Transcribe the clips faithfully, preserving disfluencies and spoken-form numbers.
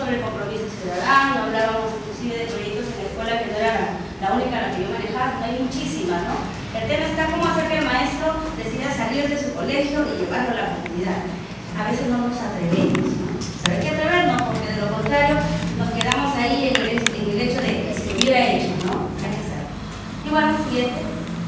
sobre el compromiso ciudadano, hablábamos inclusive de proyectos en la escuela que no era la, la única a la que yo manejaba, hay muchísimas, ¿no? El tema está cómo hacer que el maestro decida salir de su colegio y llevarlo a la comunidad. A veces no nos atrevemos, ¿no? Pero hay que atrevernos, porque de lo contrario nos quedamos ahí en el, en el hecho de que se hubiera hecho, ¿no? Hay que hacerlo. Y bueno, siguiente.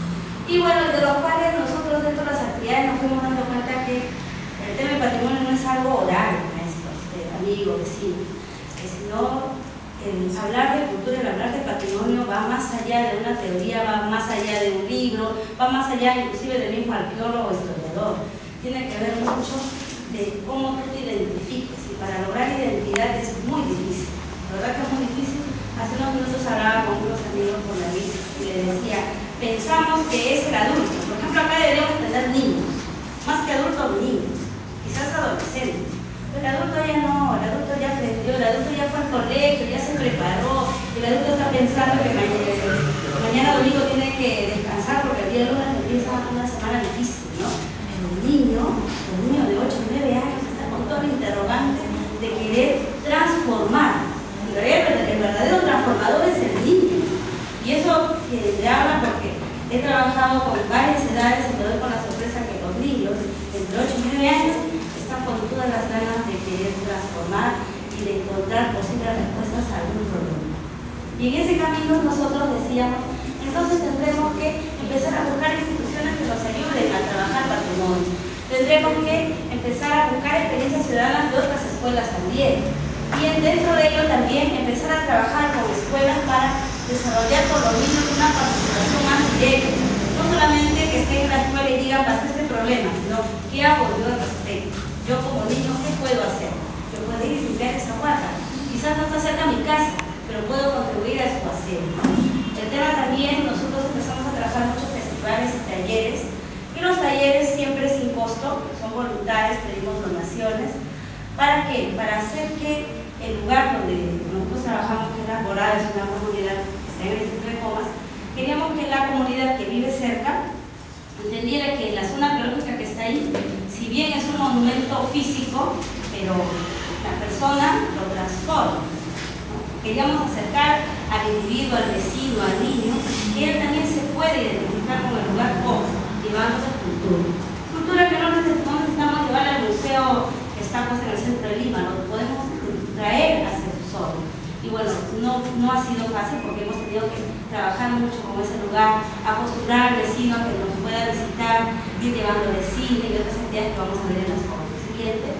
Y bueno, de los cuales nosotros dentro de las actividades nos fuimos dando cuenta que el tema del patrimonio no es algo oral, maestros, eh, amigos, vecinos, que sino el hablar de cultura, el hablar de patrimonio va más allá de una teoría, va más allá de un libro, va más allá inclusive del mismo arqueólogo o historiador. Tiene que ver mucho de cómo tú te identifiques, y para lograr identidad es muy difícil, la verdad que es muy difícil. Hace unos minutos hablaba con unos amigos por la vida y les decía, pensamos que es el adulto, por ejemplo acá deberíamos tener niños, más que adultos, niños, quizás adolescentes, pero el adulto ya no, el adulto ya aprendió, el adulto ya fue al colegio, ya se preparó, el adulto está pensando que mañana, mañana domingo tiene que descansar porque el día lunes empieza una semana difícil, ¿no? Pero un niño, un niño de ocho o nueve años está con todo el interrogante de querer transformar. En realidad el verdadero transformador es el niño, y eso eh, le habla porque he trabajado con varias edades y me doy con la sorpresa que los niños entre ocho y nueve años están con todas las ganas de querer transformar y de encontrar posibles respuestas a algún problema. Y en ese camino nosotros decíamos, entonces tendremos que empezar a buscar instituciones que nos ayuden a trabajar patrimonio, tendremos que empezar a buscar experiencias ciudadanas de otras escuelas también. Y dentro de ello también empezar a trabajar con escuelas para desarrollar con los niños una participación más directa. No solamente que estén en la escuela y digan, pasé este problema, sino ¿qué hago yo al respecto? Yo como niño, ¿qué puedo hacer? Yo puedo ir y limpiar esa guarda. Quizás no está cerca de mi casa, pero puedo contribuir a su aseo, ¿no? El tema también, nosotros empezamos a trabajar muchos festivales y talleres, y los talleres siempre sin costo, son voluntarios, pedimos donaciones. ¿Para qué? Para hacer que el lugar donde nosotros trabajamos, que es la Alborada, es una comunidad que está en el centro de Comas, queríamos que la comunidad que vive cerca entendiera que la zona arqueológica que está ahí, si bien es un monumento físico, pero la persona lo transforma, ¿no? Queríamos acercar al individuo, al vecino, al niño, que él también se puede identificar con el lugar como, llevándose cultura. Cultura que no necesitamos llevar al museo que está pues, en el centro de Lima, lo podemos traer hacia su zona. Y bueno, no, no ha sido fácil porque hemos tenido que trabajar mucho con ese lugar, acostumbrar al vecino a que nos pueda visitar, ir llevando cine y otras actividades que vamos a ver en las fotos siguientes.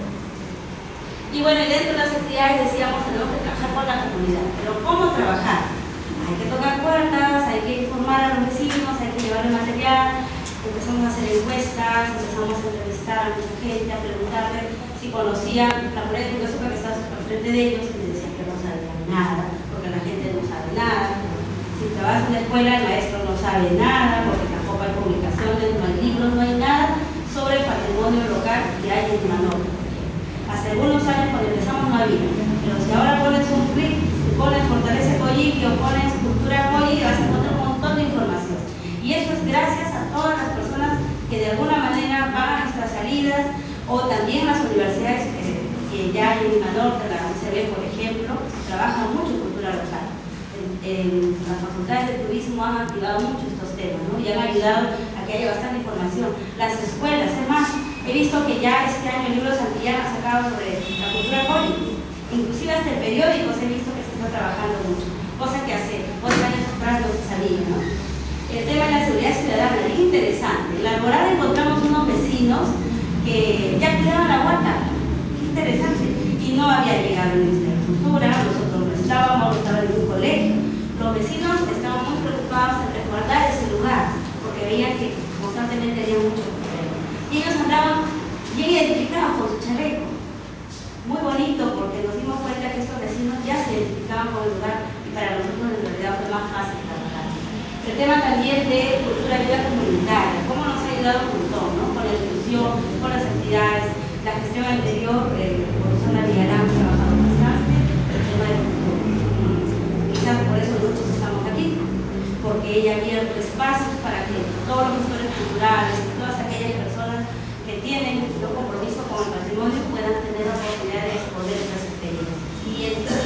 Y bueno, y dentro de las actividades decíamos tenemos que trabajar con la comunidad, pero ¿cómo trabajar? Hay que tocar puertas, hay que informar a los vecinos, hay que llevar el material, empezamos a hacer encuestas, empezamos a entrevistar a mucha gente, a preguntarle si conocían la pared de que está al frente de ellos, y les decían que no sabían nada, porque la gente no sabe nada. Si trabajas en la escuela, el maestro no sabe nada, porque tampoco hay publicaciones, no hay libros, no hay nada sobre el patrimonio local que hay en Manolo. Hace algunos años, cuando empezamos, no había, pero si ahora pones un clic, pones Fortaleza Coyhaique o pones Cultura Coyhaique, vas a encontrar un montón de información. Y eso es gracias a todas las personas que de alguna manera van a nuestras salidas, o también las universidades que, que ya hay en Norte, la U C B, por ejemplo, trabajan mucho en cultura local. En, en las facultades de turismo han activado mucho estos temas, ¿no? Y han ayudado a que haya bastante información. Las escuelas, es más, he visto que ya este año el libro Santillán ha sacado sobre la cultura Coyhaique. Inclusive hasta en periódicos he visto que se está trabajando mucho, cosa que hace ocho años atrás no se sabía, ¿no? El tema de la seguridad ciudadana es interesante. En la Alborada encontramos unos vecinos que ya cuidaban la huerta, interesante, y no había llegado el Ministerio de Cultura, nosotros no estábamos, no estaba en un colegio. Los vecinos estaban muy preocupados en resguardar ese lugar, porque veían que constantemente había mucho problema. Y ellos andaban bien identificados con su chaleco. Muy bonito, porque nos dimos cuenta que estos vecinos ya se identificaban con el lugar, y para nosotros en realidad fue más fácil trabajar. El tema también de cultura y vida comunitaria, cómo nos ha ayudado un montón, ¿no? Con la inclusión, con las entidades, la gestión anterior, eh, por Susana Villarán ha trabajado bastante, el tema de cultura. Quizás por eso nosotros estamos aquí, porque ella ha abierto espacios para que todos los gestores culturales, todas aquellas personas que tienen un compromiso con el patrimonio puedan tener la oportunidad de exponer esas experiencias. Y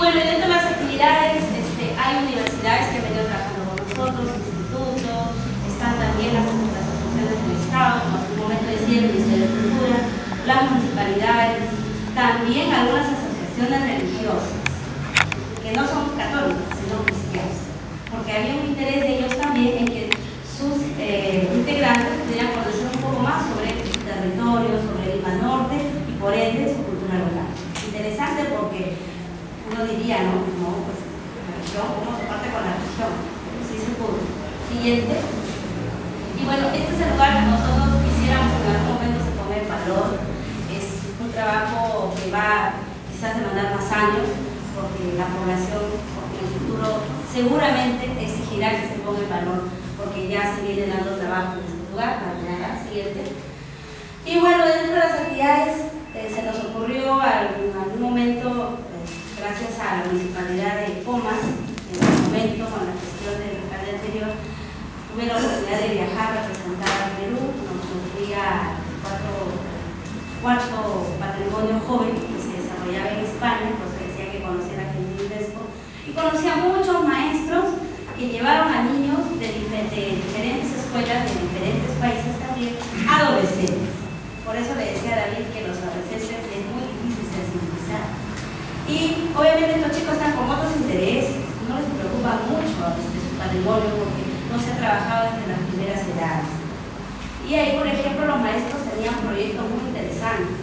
bueno, dentro de las actividades este, hay universidades que han venido trabajando con nosotros, institutos, están también las, las asociaciones del Estado, como hace un momento decía el Ministerio de Cultura, las municipalidades, también algunas asociaciones religiosas, que no son católicas, sino cristianas, porque había un interés de ellos también en que sus eh, integrantes pudieran conocer un poco más sobre su territorio, sobre Lima Norte y por ende su cultura local. Interesante porque uno diría, no, no, pues la religión, ¿cómo se parte con la religión? Sí se pudo. Siguiente. Y bueno, este es el lugar que nosotros quisiéramos que en algún momento se ponga en valor. Es un trabajo que va quizás demandar más años, porque la población, porque en el futuro seguramente exigirá que se ponga en valor, porque ya se viene dando trabajo en este lugar, para la siguiente. Y bueno, dentro de las actividades eh, se nos ocurrió en algún momento, eh, gracias a la municipalidad de Comas, en ese momento con la gestión del alcalde anterior, tuve la oportunidad de viajar a representar a Perú, nos fui al cuarto, cuarto patrimonio joven que se desarrollaba en España, pues decía que conocía la gente de UNESCO, y conocí a muchos maestros que llevaron a niños de, difer de diferentes escuelas, de diferentes países también, adolescentes. Por eso le decía a David que los adolescentes es muy difícil sensibilizar. Y obviamente estos chicos están con otros intereses, no les preocupa mucho este, su patrimonio porque no se ha trabajado desde las primeras edades. Y ahí, por ejemplo, los maestros tenían proyectos muy interesantes.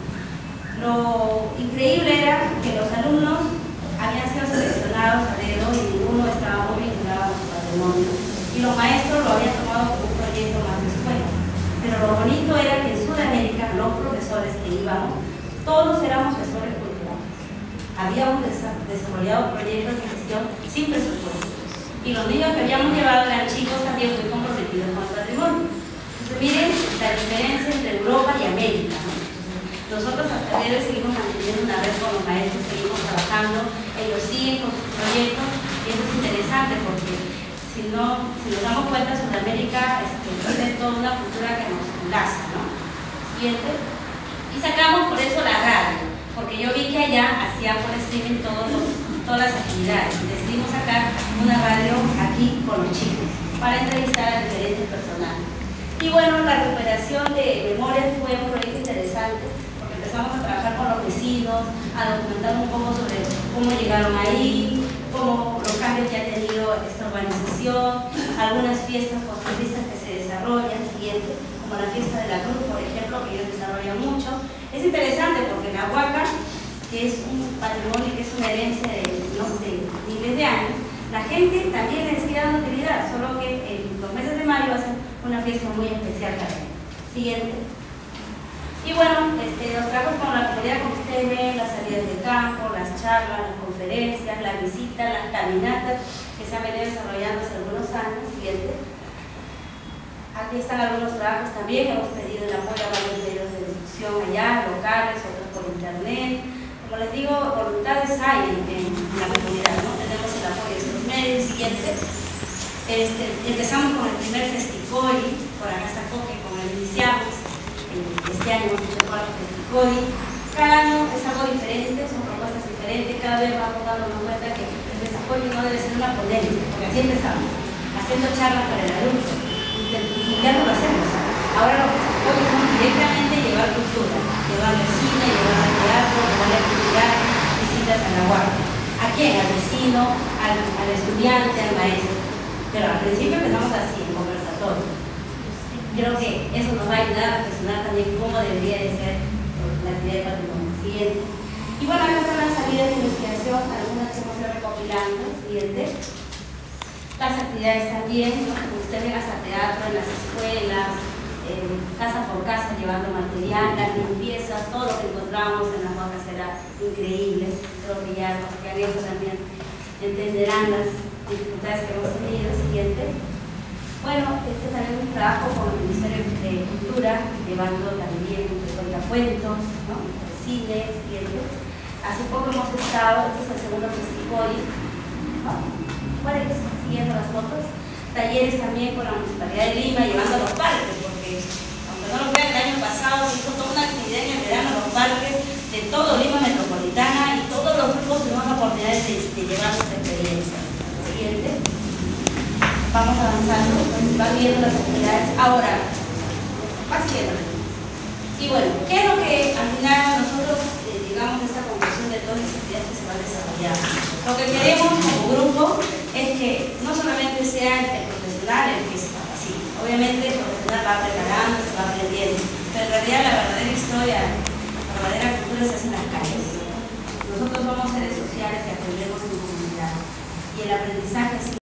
Lo increíble era que los alumnos habían sido seleccionados a dedo y ninguno estaba muy vinculado a su patrimonio. Y los maestros lo habían tomado como un proyecto más de escuela. Pero lo bonito era que en Sudamérica, los profesores que íbamos, todos éramos gestores culturales. Habíamos desarrollado proyectos de gestión sin presupuesto. Y los niños que habíamos llevado eran chicos también muy comprometidos con el patrimonio. Entonces, miren la diferencia entre Europa y América, ¿no? Nosotros hasta el día de hoy seguimos manteniendo una red con los maestros, seguimos trabajando, ellos siguen con sus proyectos y eso es interesante porque si, no, si nos damos cuenta, Sudamérica este, tiene toda una cultura que nos enlaza, ¿no? Siguiente. Y sacamos por eso la radio, porque yo vi que allá hacían por streaming todos los, todas las actividades y decidimos sacar una radio aquí con los chicos para entrevistar a diferentes personajes. Y bueno, la recuperación de memorias fue un proyecto interesante. Empezamos a trabajar con los vecinos, a documentar un poco sobre cómo llegaron ahí, cómo los cambios que ha tenido esta urbanización, algunas fiestas costumbristas que se desarrollan, siguiente, como la fiesta de la Cruz, por ejemplo, que ellos desarrollan mucho. Es interesante porque la Huaca, que es un patrimonio, que es una herencia de, no sé, miles de años, la gente también le sigue dando utilidad, solo que en los meses de mayo hacen una fiesta muy especial para ellos. Siguiente. Y bueno, este, los trabajos con la comunidad, como ustedes ven, las salidas de campo, las charlas, las conferencias, las visitas, las caminatas que se han venido desarrollando hace algunos años. Siguiente. Aquí están algunos trabajos también, hemos pedido el apoyo a varios medios de difusión allá, locales, otros por internet. Como les digo, voluntades hay en, en la comunidad, ¿no? Tenemos el apoyo de estos medios. Siguiente. Este, empezamos con el primer Festicoli, por acá está Coque, con el iniciamos. Este año hemos hecho el cuarto Festicoli. Cada año es algo diferente, son propuestas diferentes, cada vez vamos dándonos cuenta que el Festicoli no debe ser una ponencia, porque así empezamos, haciendo charlas para el adulto, y ya no lo hacemos. Ahora los Festicolis son directamente llevar cultura, llevar al cine, llevar al teatro, llevar la actividad, visitas a la Huaca. ¿A quién? Al vecino, al, al estudiante, al maestro. Pero al principio empezamos así, en conversatorio. Creo que eso nos va a ayudar a reflexionar también cómo debería de ser la actividad de patrimonio. Siguiente. Y bueno, acá están las salidas de investigación, algunas que hemos ido recopilando. Siguiente. Las actividades también, ¿no? Como ustedes ven, hasta teatro en las escuelas, eh, casa por casa llevando material, las limpiezas, todo lo que encontramos en las Huacas era increíble. Creo que ya los que han hecho también entenderán las dificultades que hemos tenido. Siguiente. Bueno, este también es un trabajo con el Ministerio de Cultura, llevando también cuentos, ¿no? Cine, siguiente. Hace poco hemos estado, este es el segundo Festicoli, ¿no? Bueno, siguiendo las fotos, talleres también con la Municipalidad de Lima, llevando a los parques, porque aunque no lo crean, el año pasado se hizo toda una actividad en el verano en los parques de todo Lima Metropolitana y todos los grupos se van a oportunidades de, de llevar nuestra experiencia. Siguiente. Vamos avanzando, pues van viendo las actividades. Ahora, más viendo. Y bueno, ¿qué es lo que al final nosotros, eh, digamos, esta conclusión de todas las actividades que se van a desarrollar? Lo que queremos como grupo es que no solamente sea el profesional el que se capacite. Obviamente el profesional va preparando, se va aprendiendo, pero en realidad la verdadera historia, la verdadera cultura se hace en las calles. Nosotros somos seres sociales que aprendemos en comunidad y el aprendizaje